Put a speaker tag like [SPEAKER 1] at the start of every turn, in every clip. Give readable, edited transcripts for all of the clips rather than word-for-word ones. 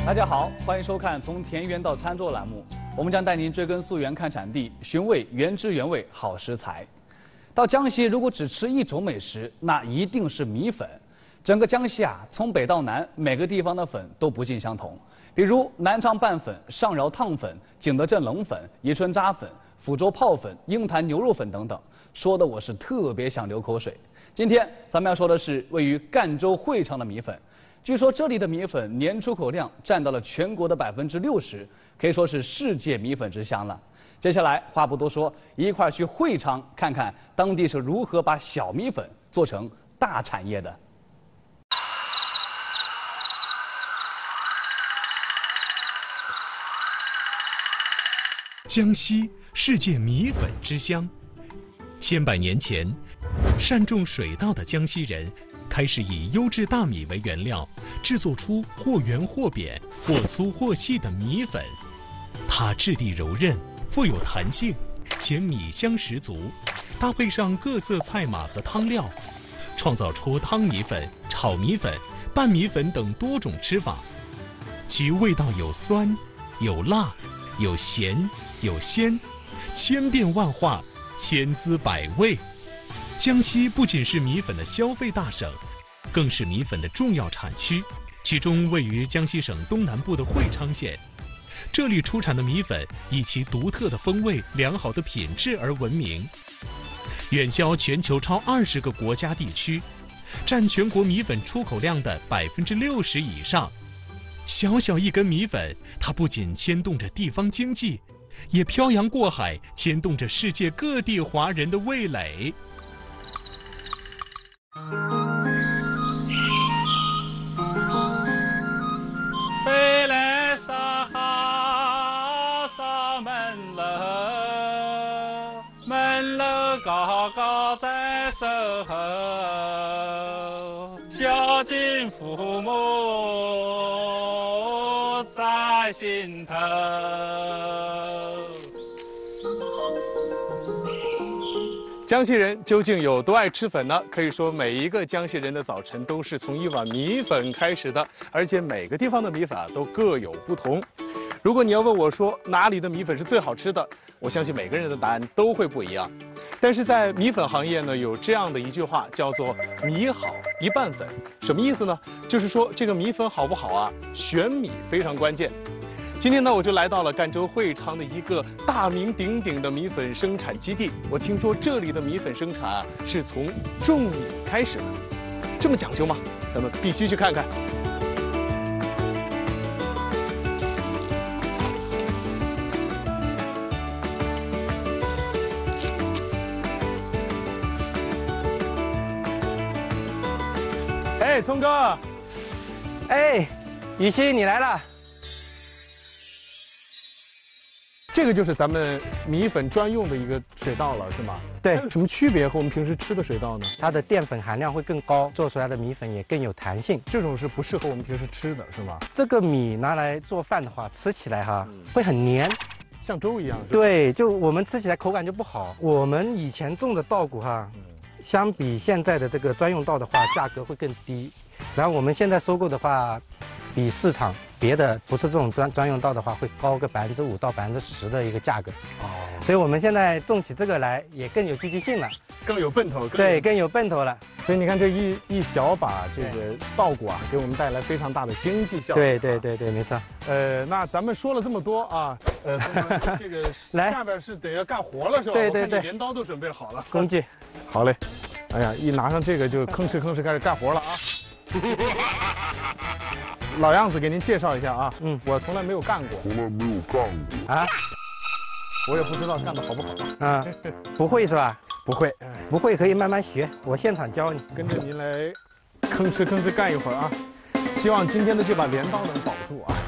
[SPEAKER 1] 大家好，欢迎收看《从田园到餐桌》栏目，我们将带您追根溯源看产地，寻味原汁原味好食材。到江西，如果只吃一种美食，那一定是米粉。整个江西啊，从北到南，每个地方的粉都不尽相同。比如南昌拌粉、上饶烫粉、景德镇冷粉、宜春扎粉、抚州泡粉、鹰潭牛肉粉等等，说的我是特别想流口水。今天咱们要说的是位于赣州会昌的米粉。据说这里的米粉年出口量占到了全国的60%，可以说是世界米粉之乡了。接下来话不多说，一块儿去会昌看看当地是如何把小米粉做成大产业的。
[SPEAKER 2] 江西世界米粉之乡，千百年前，善种水稻的江西人开始以优质大米为原料，制作出或圆或扁、或粗或细的米粉。它质地柔韧，富有弹性，且米香十足。搭配上各色菜码和汤料，创造出汤米粉、炒米粉、拌米粉等多种吃法。其味道有酸、有辣、有咸、有鲜，千变万化，千滋百味。江西不仅是米粉的消费大省，更是米粉的重要产区。其中位于江西省东南部的会昌县，这里出产的米粉以其独特的风味、良好的品质而闻名，远销全球超20个国家地区，占全国米粉出口量的60%以上。小小一根米粉，它不仅牵动着地方经济，也漂洋过海，牵动着世界各地华人的味蕾。
[SPEAKER 3] 飞来沙哈上门楼，门楼高高在守候，孝敬父母在心头。
[SPEAKER 4] 江西人究竟有多爱吃粉呢？可以说每一个江西人的早晨都是从一碗米粉开始的，而且每个地方的米粉都各有不同。如果你要问我说哪里的米粉是最好吃的，我相信每个人的答案都会不一样。但是在米粉行业呢，有这样的一句话叫做“米好一半粉”，什么意思呢？就是说这个米粉好不好啊，选米非常关键。今天呢，我就来到了赣州会昌的一个大名鼎鼎的米粉生产基地。我听说这里的米粉生产啊，是从种米开始的，这么讲究吗？咱们必须去看看。哎，聪哥，
[SPEAKER 5] 哎，雨欣，你来了。
[SPEAKER 4] 这个就是咱们米粉专用的一个水稻了，是吗？
[SPEAKER 5] 对。
[SPEAKER 4] 它有什么区别和我们平时吃的水稻呢？
[SPEAKER 5] 它的淀粉含量会更高，做出来的米粉也更有弹性。
[SPEAKER 4] 这种是不适合我们平时吃的，是吗？
[SPEAKER 5] 这个米拿来做饭的话，吃起来会很黏，
[SPEAKER 4] 像粥一样。
[SPEAKER 5] 对，就我们吃起来口感就不好。我们以前种的稻谷相比现在的这个专用稻的话，价格会更低。然后我们现在收购的话，比市场别的不是这种专用稻的话，会高个5%到10%的一个价格。哦，所以我们现在种起这个来也更有积极性了，
[SPEAKER 4] 更有奔头。
[SPEAKER 5] 对，更有奔头了。
[SPEAKER 4] 所以你看这一小把这个稻谷啊，给我们带来非常大的经济效益。
[SPEAKER 5] 对，没错。
[SPEAKER 4] 那咱们说了这么多啊，这个下边是得要干活了是吧？
[SPEAKER 5] 对，
[SPEAKER 4] 镰刀都准备好了，
[SPEAKER 5] 工具。
[SPEAKER 4] 好嘞，哎呀，一拿上这个就吭哧开始干活了啊。老样子给您介绍一下啊，我从来没有干过啊，我也不知道干得好不好
[SPEAKER 5] 啊，不会是吧？
[SPEAKER 4] 不会
[SPEAKER 5] 可以慢慢学，我现场教你，
[SPEAKER 4] 跟着您来吭哧干一会儿啊，希望今天的这把镰刀能保住啊。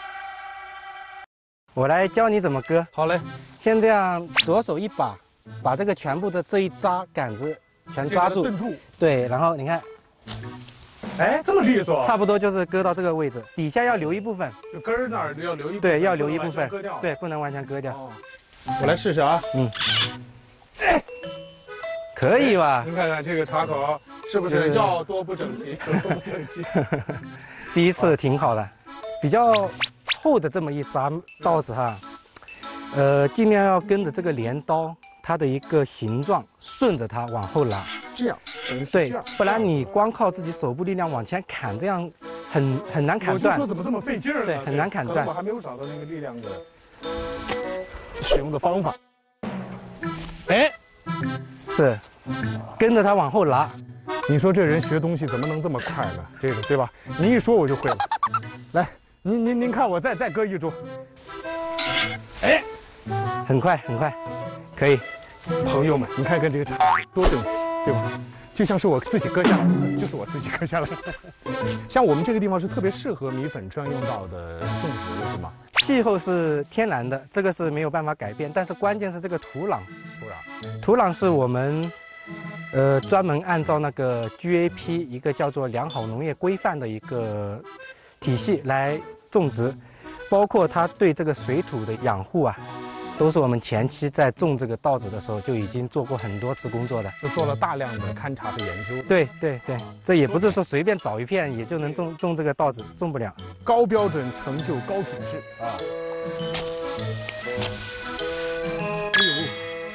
[SPEAKER 5] 我来教你怎么割。
[SPEAKER 4] 好嘞，
[SPEAKER 5] 先这样，左手一把，把这个全部的这一扎杆子全抓住，
[SPEAKER 4] 顿住。
[SPEAKER 5] 对，然后你看。
[SPEAKER 4] 哎，这么利索，
[SPEAKER 5] 差不多就是割到这个位置，底下要留一部分，
[SPEAKER 4] 就根儿那儿要留一部分，
[SPEAKER 5] 对，要留一部分，
[SPEAKER 4] 割掉，
[SPEAKER 5] 对，不能完全割掉。
[SPEAKER 4] 哦，我来试试啊，
[SPEAKER 5] 哎，可以吧？
[SPEAKER 4] 您看看这个插口是不是要多不整齐？
[SPEAKER 5] 第一次挺好的， 比较厚的这么一扎稻子哈，尽量要跟着这个镰刀它的一个形状，顺着它往后拉。
[SPEAKER 4] 这样，
[SPEAKER 5] 对，不然你光靠自己手部力量往前砍，这样很难砍
[SPEAKER 4] 我就
[SPEAKER 5] 断。
[SPEAKER 4] 说怎么这么费劲儿呢？
[SPEAKER 5] 对，很难砍断。
[SPEAKER 4] 我还没有找到那个力量的使用的方法。哎，
[SPEAKER 5] 是，跟着它往后拉。
[SPEAKER 4] 你说这人学东西怎么能这么快呢？这个对吧？你一说我就会了。来，您看我再割一株。哎，
[SPEAKER 5] 很快很快，可以。
[SPEAKER 4] 朋友们，你看看这个茶多整齐，对吧？就像是我自己割下来的，就是我自己割下来的。像我们这个地方是特别适合米粉专用稻的种植的，是吗？
[SPEAKER 5] 气候是天然的，这个是没有办法改变，但是关键是这个土壤。土壤是我们专门按照那个 GAP 一个叫做良好农业规范的一个体系来种植，包括它对这个水土的养护啊，都是我们前期在种这个稻子的时候就已经做过很多次工作的，
[SPEAKER 4] 是做了大量的勘察和研究。
[SPEAKER 5] 对对对，这也不是说随便找一片也就能种这个稻子，种不了。
[SPEAKER 4] 高标准成就高品质啊！哎呦！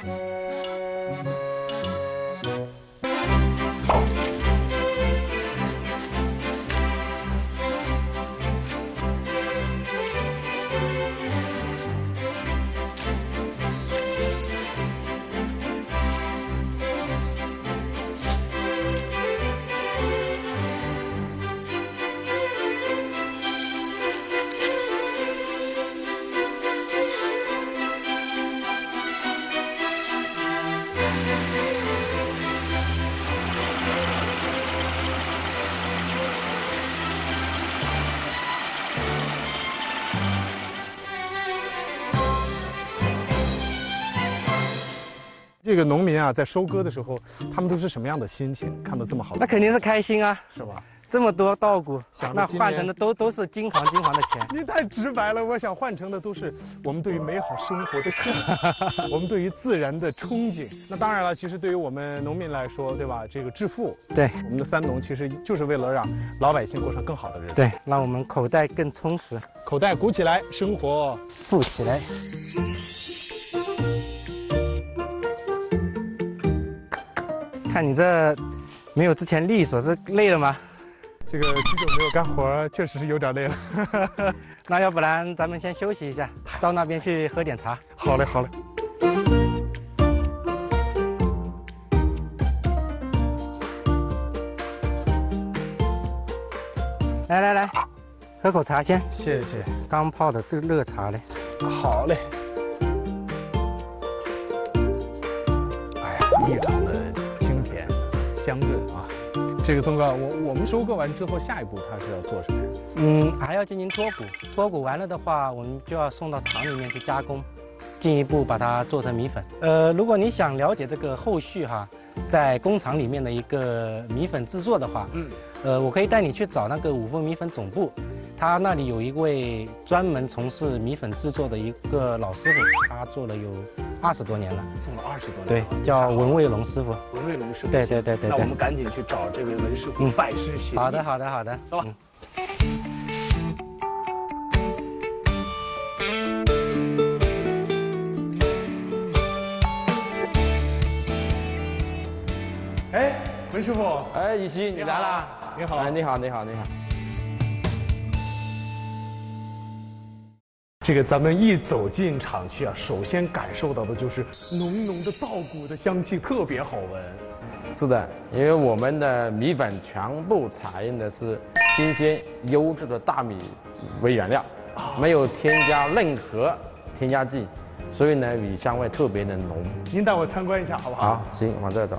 [SPEAKER 4] 这个农民啊，在收割的时候，他们都是什么样的心情？看到这么好的，
[SPEAKER 5] 那肯定是开心啊，
[SPEAKER 4] 是吧？
[SPEAKER 5] 这么多稻谷，那
[SPEAKER 4] 今年
[SPEAKER 5] 换成的都是金黄的钱。
[SPEAKER 4] 你太直白了，我想换成的都是我们对于美好生活的向往，我们对于自然的憧憬。那当然了，其实对于我们农民来说，对吧？这个致富，
[SPEAKER 5] 对，
[SPEAKER 4] 我们的三农其实就是为了让老百姓过上更好的日子，
[SPEAKER 5] 对，让我们口袋更充实，
[SPEAKER 4] 口袋鼓起来，生活
[SPEAKER 5] 富起来。看你这没有之前利索，是累了吗？
[SPEAKER 4] 这个许久没有干活，确实是有点累了。
[SPEAKER 5] 那要不然咱们先休息一下，到那边去喝点茶。
[SPEAKER 4] 好嘞，好嘞。
[SPEAKER 5] 来来来，喝口茶先。
[SPEAKER 4] 谢谢。
[SPEAKER 5] 刚泡的是热茶嘞。
[SPEAKER 4] 好嘞。哎呀，异常的清甜、香润啊。这个葱哥，我们收割完之后，下一步它是要做什么呀？
[SPEAKER 5] 还要进行脱谷。脱谷完了的话，我们就要送到厂里面去加工，进一步把它做成米粉。如果你想了解这个后续哈，在工厂里面的一个米粉制作的话，我可以带你去找那个五丰米粉总部，他那里有一位专门从事米粉制作的一个老师傅，他做了有20多年了，
[SPEAKER 4] 做了20多年。
[SPEAKER 5] 对，叫文卫龙师傅。
[SPEAKER 4] 文卫龙师傅。
[SPEAKER 5] 对对对对。
[SPEAKER 4] 那我们赶紧去找这位文师傅拜师学艺。
[SPEAKER 5] 好的好的好的，
[SPEAKER 4] 走吧。哎，文师傅。
[SPEAKER 6] 哎，雨欣，你来啦！
[SPEAKER 4] 你好。
[SPEAKER 6] 哎，你好，你好，你好。
[SPEAKER 4] 这个咱们一走进厂区啊，首先感受到的就是浓浓的稻谷的香气，特别好闻。
[SPEAKER 6] 是的，因为我们的米粉全部采用的是新鲜优质的大米为原料，没有添加任何添加剂，所以呢，米香味特别的浓。
[SPEAKER 4] 您带我参观一下好不好？
[SPEAKER 6] 好，行，往这走。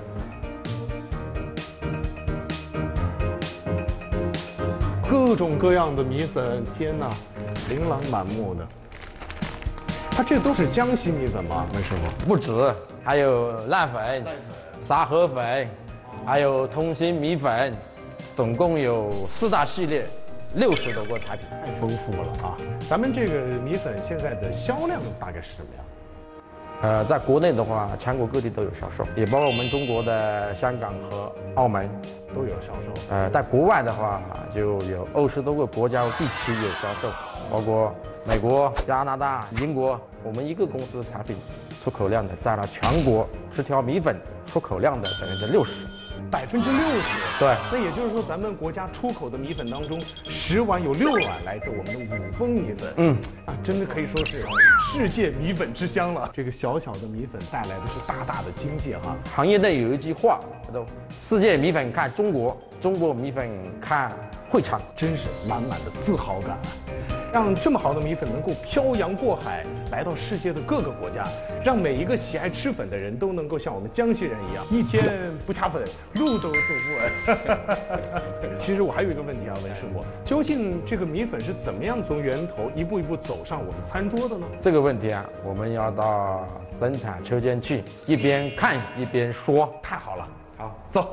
[SPEAKER 4] 各种各样的米粉，天哪，琳琅满目的。它这都是江西米粉吗，文师傅？
[SPEAKER 6] 不止，还有烂粉、沙河粉，还有通心米粉，总共有4大系列，60多个产品，
[SPEAKER 4] 太丰富了啊！咱们这个米粉现在的销量大概是什么样？
[SPEAKER 6] 在国内的话，全国各地都有销售，也包括我们中国的香港和澳门
[SPEAKER 4] 都有销售。
[SPEAKER 6] 在国外的话，就有20多个国家和地区有销售，包括美国、加拿大、英国。我们一个公司的产品出口量的占了全国枝条米粉出口量的60%。
[SPEAKER 4] 60%，
[SPEAKER 6] 对，
[SPEAKER 4] 那也就是说，咱们国家出口的米粉当中，10碗有6碗来自我们的五丰米粉。真的可以说是世界米粉之乡了。这个小小的米粉带来的是大大的经济哈。
[SPEAKER 6] 行业内有一句话叫做“世界米粉看中国，中国米粉看会昌”，
[SPEAKER 4] 真是满满的自豪感。让这么好的米粉能够漂洋过海来到世界的各个国家，让每一个喜爱吃粉的人都能够像我们江西人一样，一天不掐粉，路都走不稳。其实我还有一个问题啊，文师傅，究竟这个米粉是怎么样从源头一步一步走上我们餐桌的呢？
[SPEAKER 6] 这个问题啊，我们要到生产车间去，一边看一边说。
[SPEAKER 4] 太好了，
[SPEAKER 6] 好，
[SPEAKER 4] 走。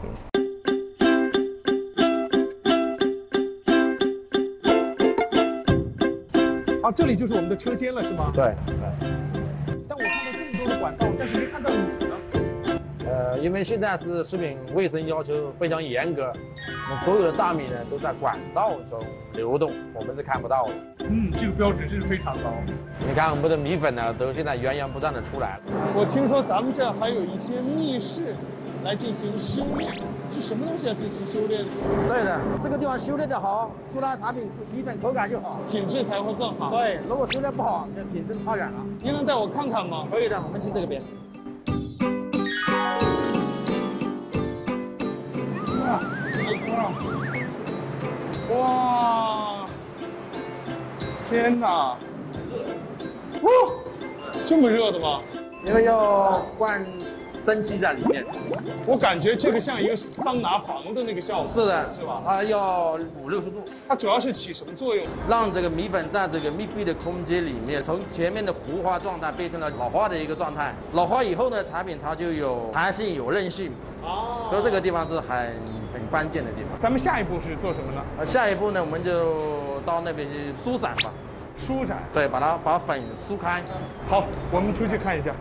[SPEAKER 4] 这里就是我们的车间了，是吗？
[SPEAKER 6] 对。
[SPEAKER 4] 但我看到这么多的管道，但是没看到你呢。
[SPEAKER 6] 因为现在是食品卫生要求非常严格，那所有的大米呢都在管道中流动，我们是看不到的。
[SPEAKER 4] 这个标准真是非常高。
[SPEAKER 6] 你看我们的米粉呢，都现在源源不断的出来了。
[SPEAKER 7] 我听说咱们这还有一些密室来进行修炼，是什么东西要进行修炼？
[SPEAKER 6] 对的，这个地方修炼的好，出来产品米粉口感就好，
[SPEAKER 7] 品质才会更好。
[SPEAKER 6] 对，如果修炼不好，那品质差远了。
[SPEAKER 7] 您能带我看看吗？
[SPEAKER 6] 可以的，我们去这个边。
[SPEAKER 7] 哇！天哪！这么热的吗？
[SPEAKER 6] 因为要灌蒸汽在里面。
[SPEAKER 7] 我感觉这个像一个桑拿房的那个效果。
[SPEAKER 6] 是的，
[SPEAKER 7] 是吧？
[SPEAKER 6] 它要50-60度。
[SPEAKER 7] 它主要是起什么作用？
[SPEAKER 6] 让这个米粉在这个密闭的空间里面，从前面的糊化状态变成了老化的一个状态。老化以后呢，产品它就有弹性、有韧性。所以这个地方是很关键的地方。
[SPEAKER 4] 咱们下一步是做什么呢？
[SPEAKER 6] 下一步呢，我们就到那边去舒展吧。
[SPEAKER 4] 舒展。
[SPEAKER 6] 对，把粉疏开。
[SPEAKER 4] 好，我们出去看一下。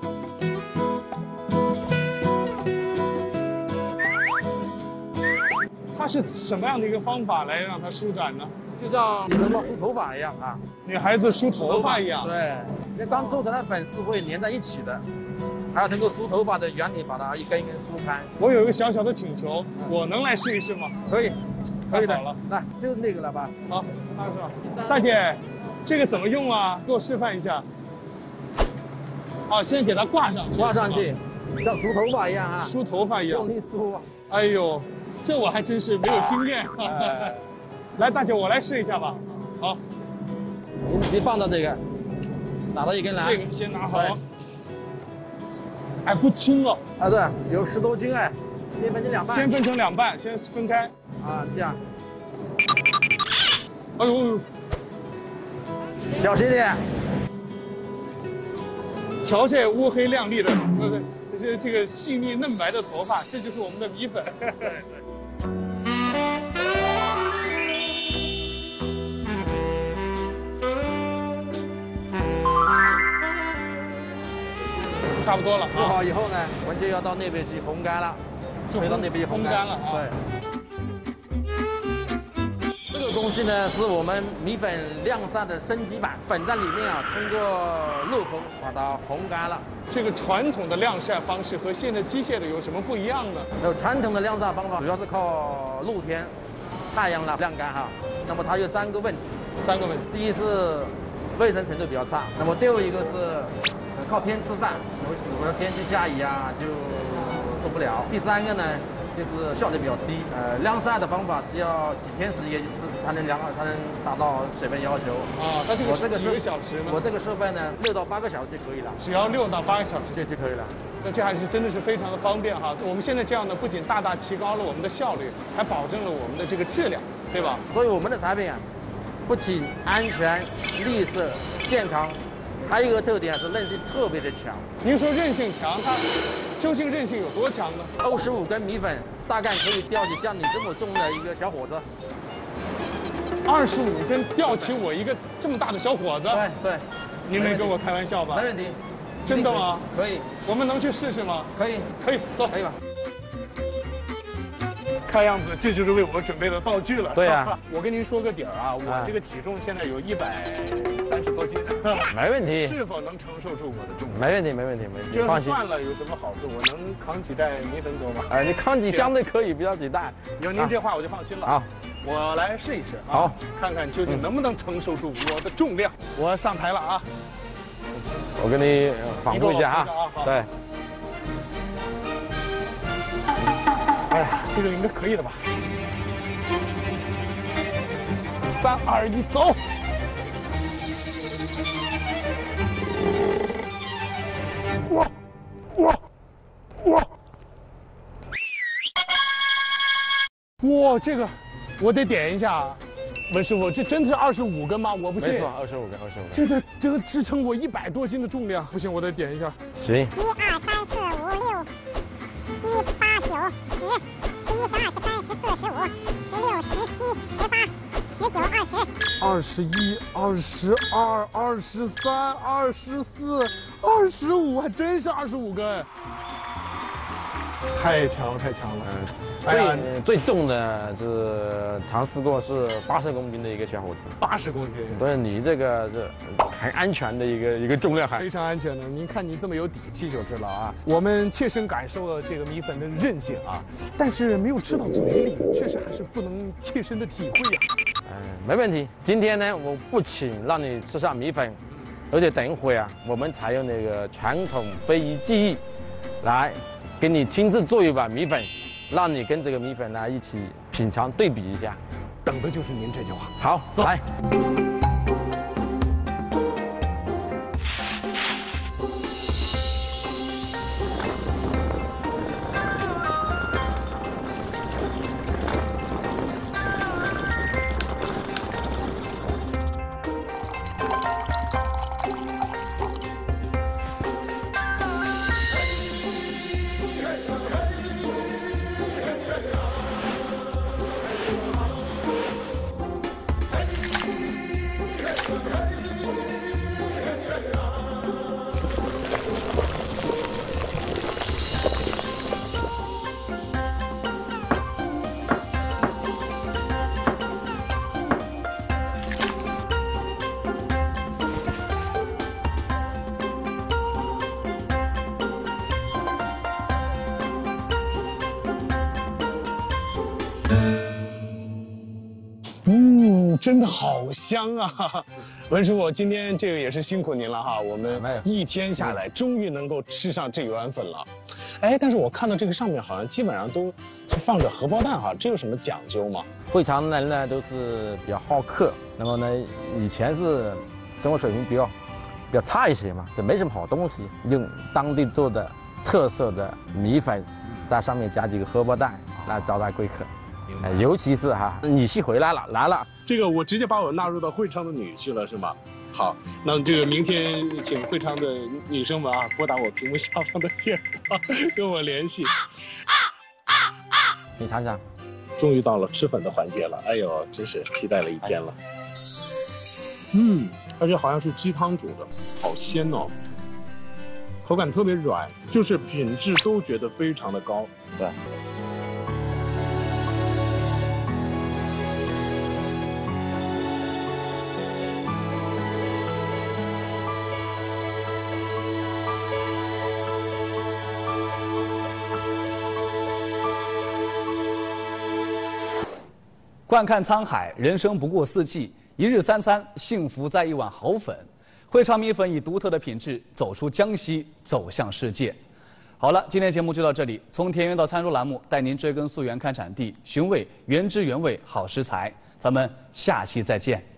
[SPEAKER 7] 它是什么样的一个方法来让它舒展呢？
[SPEAKER 6] 就像女人梳头发一样啊，
[SPEAKER 7] 女孩子梳头发一样。
[SPEAKER 6] 对，因为刚做成的粉是会粘在一起的，还要通过梳头发的原理把它一根一根梳开。
[SPEAKER 7] 我有一个小小的请求，我能来试一试吗？
[SPEAKER 6] 可以，可以的。
[SPEAKER 7] 好了，
[SPEAKER 6] 来，就是那个了吧？
[SPEAKER 7] 好，大姐，这个怎么用啊？给我示范一下。先给它挂上去。
[SPEAKER 6] 挂上去，像梳头发一样啊。
[SPEAKER 7] 梳头发一样。
[SPEAKER 6] 用力梳。
[SPEAKER 7] 哎呦，这我还真是没有经验。来，大姐，我来试一下吧。好。
[SPEAKER 6] 你放到这个，拿到一根来。
[SPEAKER 7] 这个先拿好。哎，不轻哦。
[SPEAKER 6] 啊，对，有10多斤哎。先分成2半。
[SPEAKER 7] 先分成2半，先分开。
[SPEAKER 6] 啊，这样。
[SPEAKER 7] 哎呦，
[SPEAKER 6] 小心点。
[SPEAKER 7] 瞧这乌黑亮丽的，这个细腻嫩白的头发，这就是我们的米粉。对。差不多了。
[SPEAKER 6] 梳好以后呢，我们就要到那边去烘干了，就回到那边去
[SPEAKER 7] 烘干了啊。
[SPEAKER 6] 对。这个东西呢，是我们米粉晾晒的升级版，粉在里面啊，通过漏风把它烘干了。
[SPEAKER 7] 这个传统的晾晒方式和现在机械的有什么不一样呢？
[SPEAKER 6] 传统的晾晒方法主要是靠露天、太阳来晾干哈。那么它有3个问题。
[SPEAKER 7] 3个问题。
[SPEAKER 6] 第一是卫生程度比较差，那么第二一个是靠天吃饭，如果天气下雨啊就做不了。第3个呢，就是效率比较低。晾晒的方法需要几天时间一次才能达到水分要求。
[SPEAKER 7] 它这个是几个小时呢？
[SPEAKER 6] 我这个设备呢，6到8个小时就可以了。
[SPEAKER 7] 只要6到8个小时
[SPEAKER 6] 就可以了。
[SPEAKER 7] 那这还是真的是非常的方便哈。我们现在这样呢，不仅大大提高了我们的效率，还保证了我们的这个质量，对吧？
[SPEAKER 6] 所以我们的产品啊，不仅安全、绿色、健康。还有一个特点是韧性特别的强。
[SPEAKER 7] 您说韧性强，它究竟韧性有多强呢
[SPEAKER 6] ？25根米粉大概可以吊起像你这么重的一个小伙子。
[SPEAKER 7] 25根吊起我一个这么大的小伙子？
[SPEAKER 6] 对。
[SPEAKER 7] 您没跟我开玩笑吧？
[SPEAKER 6] 没问题。
[SPEAKER 7] 真的吗？
[SPEAKER 6] 可以，
[SPEAKER 7] 我们能去试试吗？
[SPEAKER 6] 可以，
[SPEAKER 7] 可以，走。
[SPEAKER 6] 可以吧？
[SPEAKER 7] 看样子这就是为我准备的道具了。
[SPEAKER 6] 对啊
[SPEAKER 7] 我跟您说个底儿啊，我这个体重现在有130多斤，
[SPEAKER 6] 没问题，
[SPEAKER 7] 是否能承受住我的重量？
[SPEAKER 6] 没问题，没问题，没问题，
[SPEAKER 7] 这
[SPEAKER 6] 放心。
[SPEAKER 7] 样换了有什么好处？我能扛几袋米粉走吗？
[SPEAKER 6] 你扛几箱的可以，不要几袋。
[SPEAKER 7] 有您这话我就放心了。
[SPEAKER 6] 好，
[SPEAKER 7] 我来试一试啊，
[SPEAKER 6] 好，
[SPEAKER 7] 看看究竟能不能承受住我的重量。我上台了啊，
[SPEAKER 6] 我给你反复一下
[SPEAKER 7] 你给我扶着啊好
[SPEAKER 6] 对。
[SPEAKER 7] 哎呀，这个应该可以的吧？3、2、1，走！哇，这个我得点一下，文师傅，这真的是25根吗？我不信。
[SPEAKER 6] 没错，25根。
[SPEAKER 7] 这个支撑我100多斤的重量，不行，我得点一下。
[SPEAKER 6] 行。
[SPEAKER 8] 1、2、3、4、5、6、7、8、9、10、11、12、13、14、15、16、17、18、19、20、
[SPEAKER 7] 21、22、23、24、25，还真是25根，太强了，太强了。
[SPEAKER 6] 最重的是尝试过是80公斤的一个小伙子
[SPEAKER 7] ，80公斤。
[SPEAKER 6] 所以你这个是很安全的一个重量，
[SPEAKER 7] 非常安全的。您看你这么有底气就知道啊。我们切身感受了这个米粉的韧性啊，但是没有吃到嘴里，确实还是不能切身的体会呀。
[SPEAKER 6] 没问题。今天呢，我不仅让你吃上米粉，而且等一会啊，我们采用那个传统非遗技艺，来给你亲自做一碗米粉。让你跟这个米粉呢一起品尝对比一下，
[SPEAKER 7] 等的就是您这句话。
[SPEAKER 6] 好，走来。
[SPEAKER 7] 真的好香啊！文师傅，今天这个也是辛苦您了哈，我们一天下来终于能够吃上这一碗粉了。哎，但是我看到这个上面好像基本上都是放着荷包蛋哈，这有什么讲究吗？
[SPEAKER 6] 会场的人呢都是比较好客，那么呢以前是生活水平比较差一些嘛，就没什么好东西，用当地做的特色的米粉，在上面加几个荷包蛋来招待贵客。尤其是女婿回来了，
[SPEAKER 7] 这个我直接把我纳入到会昌的女婿了，是吗？好，那这个明天请会昌的女生们啊，拨打我屏幕下方的电话跟我联系。
[SPEAKER 6] 你尝尝，
[SPEAKER 7] 终于到了吃粉的环节了，哎呦，真是期待了一天了。而且好像是鸡汤煮的，好鲜哦，口感特别软，就是品质都觉得非常的高。
[SPEAKER 6] 对。
[SPEAKER 1] 观看沧海，人生不过四季，一日三餐，幸福在一碗好粉。会昌米粉以独特的品质走出江西，走向世界。好了，今天节目就到这里。从田园到餐桌栏目，带您追根溯源看产地，寻味原汁原味好食材。咱们下期再见。